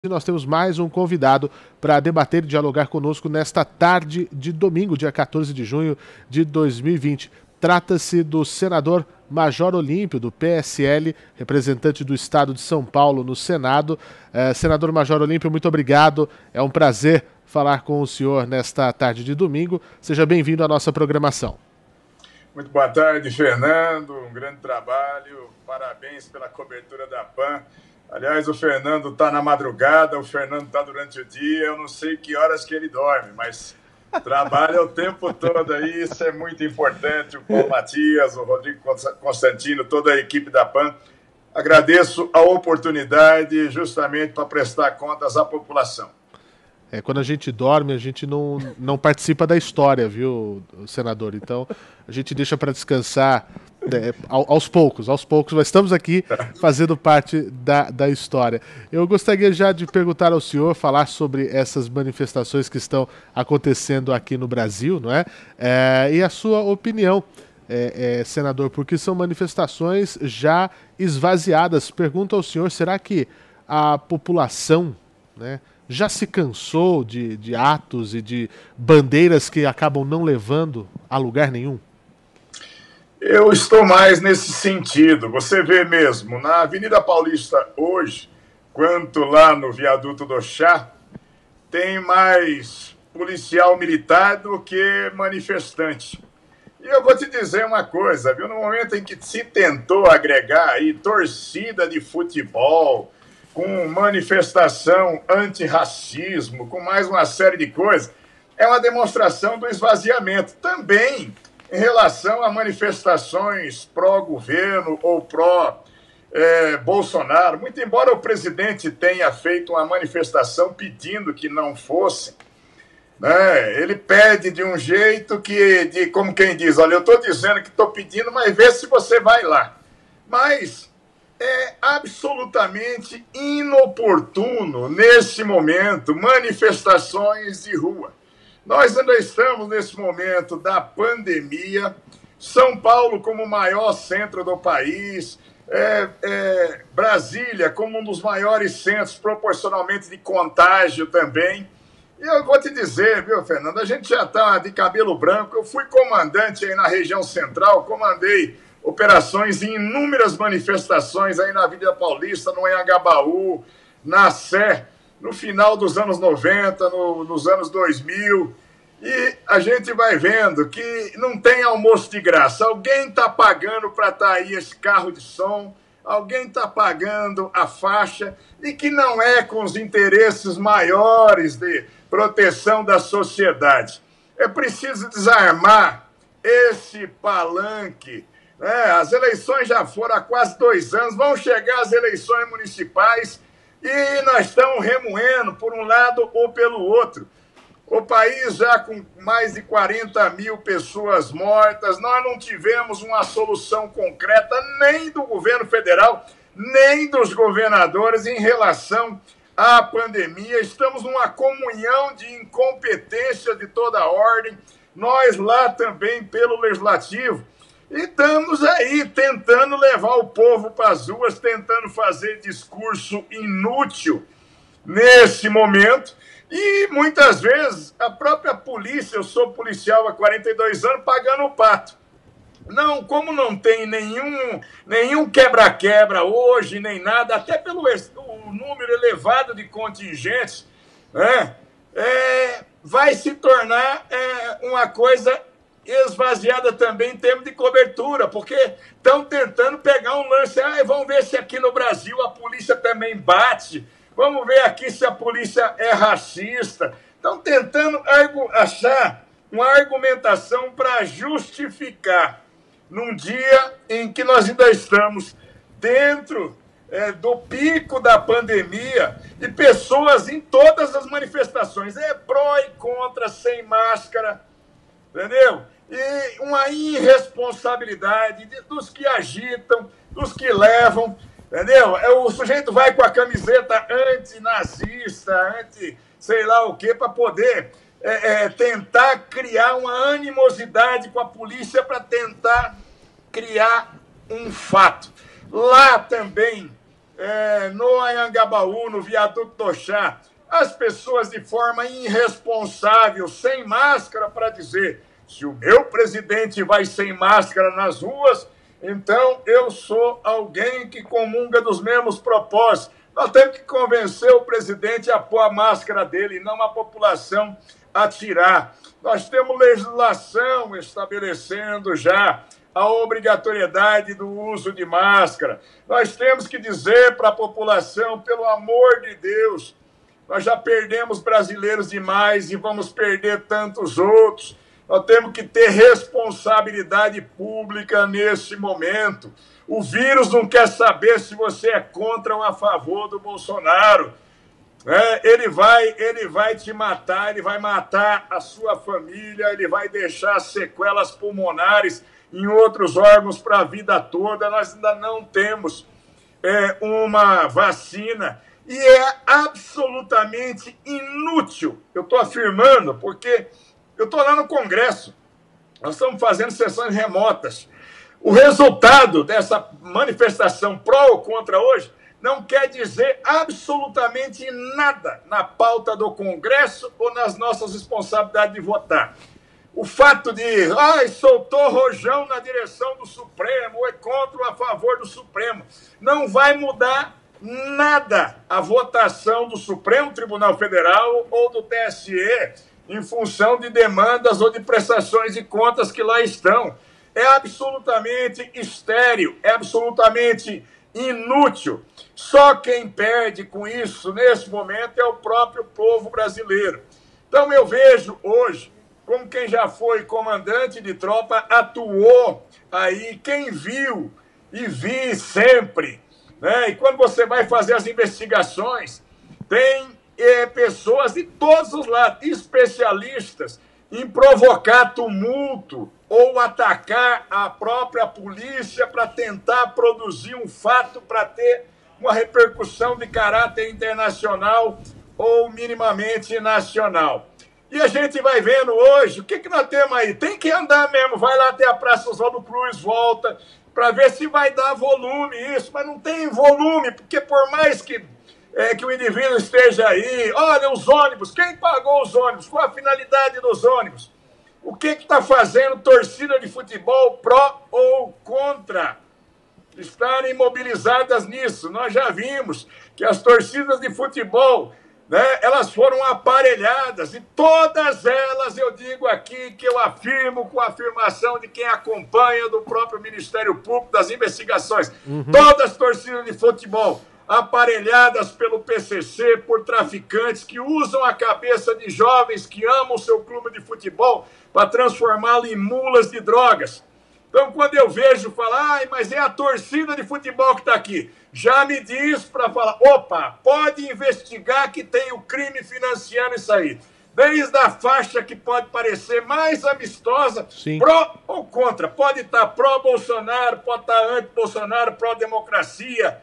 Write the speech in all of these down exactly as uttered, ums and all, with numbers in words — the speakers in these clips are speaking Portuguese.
E nós temos mais um convidado para debater e dialogar conosco nesta tarde de domingo, dia quatorze de junho de dois mil e vinte. Trata-se do senador Major Olímpio, do P S L, representante do Estado de São Paulo no Senado. Eh, senador Major Olímpio, muito obrigado. É um prazer falar com o senhor nesta tarde de domingo. Seja bem-vindo à nossa programação. Muito boa tarde, Fernando. Um grande trabalho. Parabéns pela cobertura da PAN. Aliás, o Fernando está na madrugada, o Fernando está durante o dia, eu não sei que horas que ele dorme, mas trabalha o tempo todo aí, isso é muito importante. O Paulo Matias, o Rodrigo Constantino, toda a equipe da PAN. Agradeço a oportunidade justamente para prestar contas à população. É, quando a gente dorme, a gente não, não participa da história, viu, senador? Então, a gente deixa para descansar é, aos poucos, aos poucos, mas estamos aqui fazendo parte da, da história. Eu gostaria já de perguntar ao senhor, falar sobre essas manifestações que estão acontecendo aqui no Brasil, não é? É e a sua opinião, é, é, senador, porque são manifestações já esvaziadas. Pergunto ao senhor, será que a população, né, já se cansou de, de atos e de bandeiras que acabam não levando a lugar nenhum? Eu estou mais nesse sentido. Você vê mesmo, na Avenida Paulista hoje, quanto lá no Viaduto do Chá, tem mais policial militar do que manifestante. E eu vou te dizer uma coisa, viu? No momento em que se tentou agregar aí torcida de futebol, com manifestação antirracismo, com mais uma série de coisas, é uma demonstração do esvaziamento. Também em relação a manifestações pró-governo ou pró-Bolsonaro, muito embora o presidente tenha feito uma manifestação pedindo que não fosse, né, ele pede de um jeito que, de, como quem diz, olha, eu estou dizendo que estou pedindo, mas vê se você vai lá. Mas é absolutamente inoportuno, nesse momento, manifestações de rua. Nós ainda estamos nesse momento da pandemia, São Paulo como o maior centro do país, é, é, Brasília como um dos maiores centros proporcionalmente de contágio também. E eu vou te dizer, viu, Fernando, a gente já está de cabelo branco. Eu fui comandante aí na região central, comandei operações em inúmeras manifestações aí na Avenida Paulista, no Anhangabaú, na Sé, no final dos anos noventa, no, nos anos dois mil. E a gente vai vendo que não tem almoço de graça. Alguém está pagando para estar aí esse carro de som, alguém está pagando a faixa, e que não é com os interesses maiores de proteção da sociedade. É preciso desarmar esse palanque. É, as eleições já foram há quase dois anos, vão chegar as eleições municipais e nós estamos remoendo por um lado ou pelo outro. O país já com mais de quarenta mil pessoas mortas, nós não tivemos uma solução concreta nem do governo federal, nem dos governadores em relação à pandemia. Estamos numa comunhão de incompetência de toda a ordem, nós lá também pelo Legislativo. E estamos aí tentando levar o povo para as ruas, tentando fazer discurso inútil nesse momento. E muitas vezes a própria polícia, eu sou policial há quarenta e dois anos, pagando o pato. Não, como não tem nenhum, nenhum quebra-quebra hoje, nem nada, até pelo o número elevado de contingentes, né, é, vai se tornar é, uma coisa esvaziada também em termos de cobertura, porque estão tentando pegar um lance, ah, vamos ver se aqui no Brasil a polícia também bate, vamos ver aqui se a polícia é racista. Estão tentando achar uma argumentação para justificar num dia em que nós ainda estamos dentro é, do pico da pandemia e pessoas em todas as manifestações, é pró e contra, sem máscara, entendeu? E uma irresponsabilidade dos que agitam, dos que levam, entendeu? O sujeito vai com a camiseta antinazista, anti sei lá o quê, para poder é, é, tentar criar uma animosidade com a polícia para tentar criar um fato. Lá também é, no Anhangabaú, no viaduto do Chá, as pessoas de forma irresponsável, sem máscara, para dizer: se o meu presidente vai sem máscara nas ruas, então eu sou alguém que comunga dos mesmos propósitos. Nós temos que convencer o presidente a pôr a máscara dele, e não a população a tirar. Nós temos legislação estabelecendo já a obrigatoriedade do uso de máscara. Nós temos que dizer para a população, pelo amor de Deus, nós já perdemos brasileiros demais e vamos perder tantos outros. Nós temos que ter responsabilidade pública nesse momento. O vírus não quer saber se você é contra ou a favor do Bolsonaro. É, ele vai, ele vai te matar, ele vai matar a sua família, ele vai deixar sequelas pulmonares em outros órgãos para a vida toda. Nós ainda não temos é, uma vacina e é absolutamente inútil. Eu estou afirmando porque eu estou lá no Congresso, nós estamos fazendo sessões remotas. O resultado dessa manifestação pró ou contra hoje não quer dizer absolutamente nada na pauta do Congresso ou nas nossas responsabilidades de votar. O fato de, ai, soltou rojão na direção do Supremo, ou é contra ou a favor do Supremo, não vai mudar nada a votação do Supremo Tribunal Federal ou do T S E em função de demandas ou de prestações de contas que lá estão. É absolutamente estéril, é absolutamente inútil. Só quem perde com isso, nesse momento, é o próprio povo brasileiro. Então eu vejo hoje, como quem já foi comandante de tropa, atuou aí, quem viu e vi sempre, né? E quando você vai fazer as investigações, tem é, pessoas de todos os lados, especialistas em provocar tumulto ou atacar a própria polícia para tentar produzir um fato para ter uma repercussão de caráter internacional ou minimamente nacional. E a gente vai vendo hoje, o que, que nós temos aí? Tem que andar mesmo, vai lá até a Praça Oswaldo Cruz, volta, para ver se vai dar volume isso, mas não tem volume, porque por mais que, é, que o indivíduo esteja aí, olha os ônibus, quem pagou os ônibus? Qual a finalidade dos ônibus? O que está fazendo torcida de futebol pró ou contra? Estarem mobilizadas nisso. Nós já vimos que as torcidas de futebol, né, elas foram aparelhadas, e todas elas, eu digo aqui, que eu afirmo com a afirmação de quem acompanha do próprio Ministério Público, das investigações, uhum. Todas as torcidas de futebol aparelhadas pelo P C C, por traficantes que usam a cabeça de jovens que amam o seu clube de futebol para transformá-lo em mulas de drogas. Então, quando eu vejo falar, ai, mas é a torcida de futebol que está aqui, já me diz para falar, opa, pode investigar que tem o crime financiando isso aí. Desde a faixa que pode parecer mais amistosa, Sim. pró ou contra. Pode estar pró-Bolsonaro, pode estar anti-Bolsonaro, pró-democracia,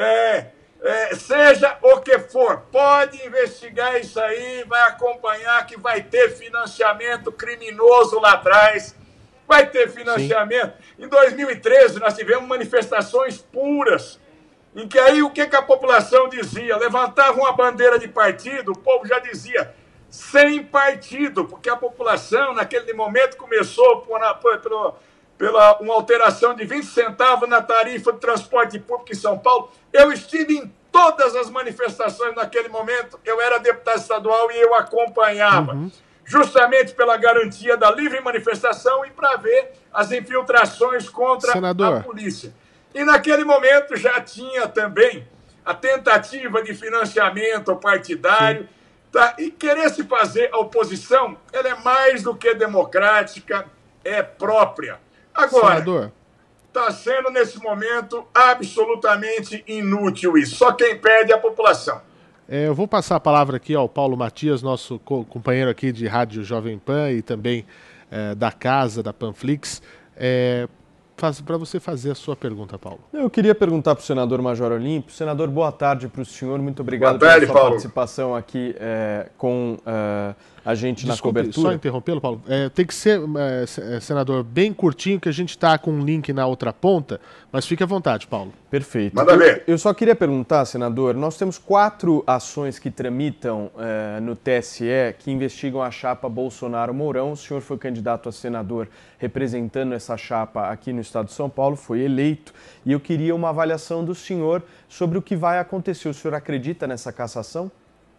é, é, seja o que for, pode investigar isso aí, vai acompanhar que vai ter financiamento criminoso lá atrás. Vai ter financiamento. Sim. Em dois mil e treze, nós tivemos manifestações puras, em que aí o que, que a população dizia? Levantava uma bandeira de partido, o povo já dizia, sem partido, porque a população, naquele momento, começou por, por, por, pela uma alteração de vinte centavos na tarifa de transporte público em São Paulo. Eu estive em todas as manifestações naquele momento, eu era deputado estadual e eu acompanhava. Uhum. Justamente pela garantia da livre manifestação e para ver as infiltrações contra Senador. a polícia. E naquele momento já tinha também a tentativa de financiamento partidário, tá? E querer se fazer a oposição, ela é mais do que democrática, é própria. Agora, está sendo nesse momento absolutamente inútil isso. Só quem perde é a população. É, eu vou passar a palavra aqui ao Paulo Matias, nosso co companheiro aqui de Rádio Jovem Pan e também é, da casa, da Panflix, é, para você fazer a sua pergunta, Paulo. Eu queria perguntar para o senador Major Olímpio. Senador, boa tarde para o senhor, muito obrigado pela sua participação aqui é, com é, a gente Desculpe, na cobertura. Só interrompê-lo, Paulo. É, tem que ser, é, senador, bem curtinho, que a gente está com um link na outra ponta, mas fique à vontade, Paulo. Perfeito. Manda ver. Eu, eu só queria perguntar, senador, nós temos quatro ações que tramitam é, no T S E que investigam a chapa Bolsonaro-Mourão. O senhor foi candidato a senador representando essa chapa aqui no estado de São Paulo, foi eleito, e eu queria uma avaliação do senhor sobre o que vai acontecer. O senhor acredita nessa cassação?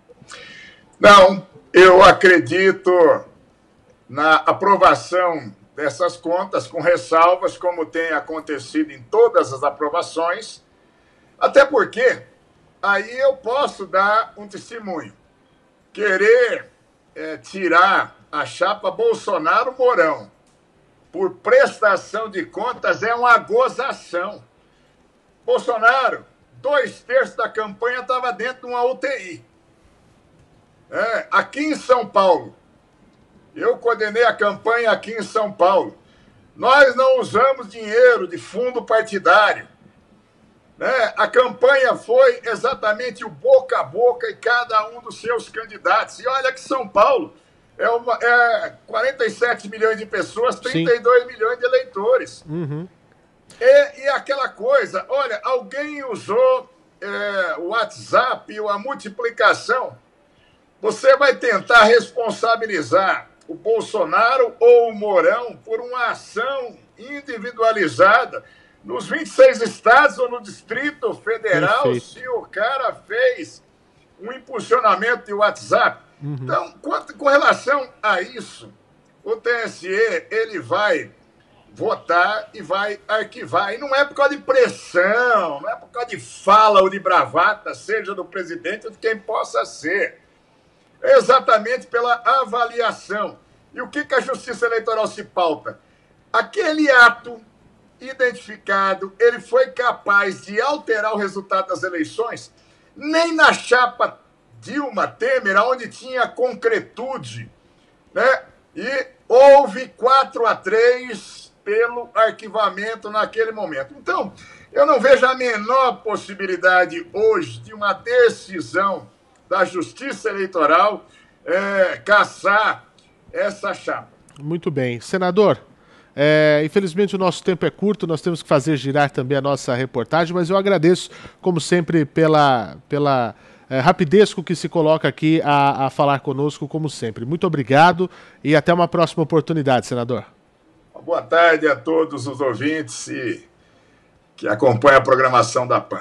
Não, eu acredito na aprovação dessas contas com ressalvas, como tem acontecido em todas as aprovações, até porque aí eu posso dar um testemunho. Querer é, tirar a chapa Bolsonaro-Mourão por prestação de contas é uma gozação. Bolsonaro, dois terços da campanha estava dentro de uma U T I. É, aqui em São Paulo, eu coordenei a campanha aqui em São Paulo. Nós não usamos dinheiro de fundo partidário. Né? A campanha foi exatamente o boca a boca e cada um dos seus candidatos. E olha que São Paulo é, uma, é quarenta e sete milhões de pessoas, trinta e dois Sim. milhões de eleitores. Uhum. E, e aquela coisa, olha, alguém usou é, o WhatsApp ou a multiplicação. Você vai tentar responsabilizar o Bolsonaro ou o Mourão por uma ação individualizada nos vinte e seis estados ou no Distrito Federal, Perfeito. Se o cara fez um impulsionamento de WhatsApp. Uhum. Então, quanto, com relação a isso, o T S E ele vai votar e vai arquivar. E não é por causa de pressão, não é por causa de fala ou de bravata, seja do presidente ou de quem possa ser. É exatamente pela avaliação. E o que, que a Justiça Eleitoral se pauta? Aquele ato identificado, ele foi capaz de alterar o resultado das eleições? Nem na chapa Dilma Temer, onde tinha concretude, né? E houve quatro a três pelo arquivamento naquele momento. Então, eu não vejo a menor possibilidade hoje de uma decisão da Justiça Eleitoral é, caçar essa chapa. Muito bem. Senador, é, infelizmente o nosso tempo é curto, nós temos que fazer girar também a nossa reportagem, mas eu agradeço, como sempre, pela, pela é, rapidez com que se coloca aqui a, a falar conosco, como sempre. Muito obrigado e até uma próxima oportunidade, senador. Boa tarde a todos os ouvintes e que acompanham a programação da P A N.